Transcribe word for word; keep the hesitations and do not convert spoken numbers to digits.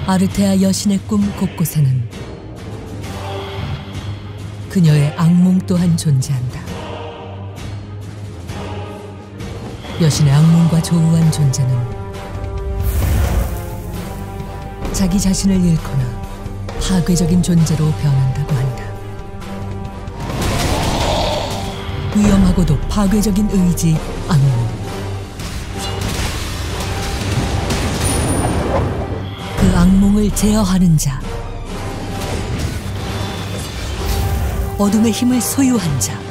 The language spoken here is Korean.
아르테아 여신의 꿈 곳곳에는 그녀의 악몽 또한 존재한다. 여신의 악몽과 조우한 존재는 자기 자신을 잃거나 파괴적인 존재로 변한다고 한다. 위험하고도 파괴적인 의지, 악몽. 그 악몽을 제어하는 자, 어둠의 힘을 소유한 자.